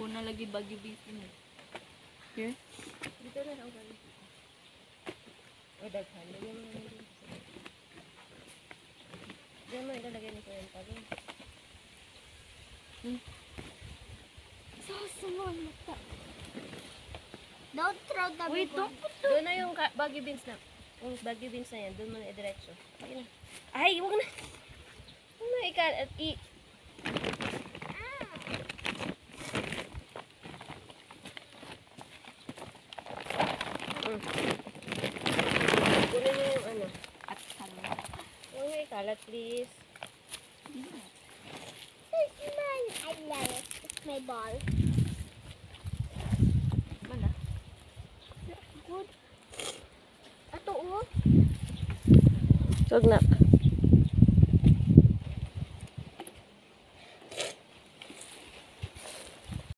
na lagi Baguio beef ini. Here? Dito na ako balik. O, daghan. Lagyan mo naman dito. Diyan mo ilalagay ni Kuya pa rin. Sasamon mata. Don't throw the Wait, don't put the... Doon na yung baggy beans na. Yung baggy beans na yan. Doon mo na i-diretso. Ayun na. Ay, huwag na. Huwag na Kunin mo yung ano. At ano? Huwag na ikalat, please. It's mine. I love it. It's my ball. Mana? Good. Ato oh. Huwag na.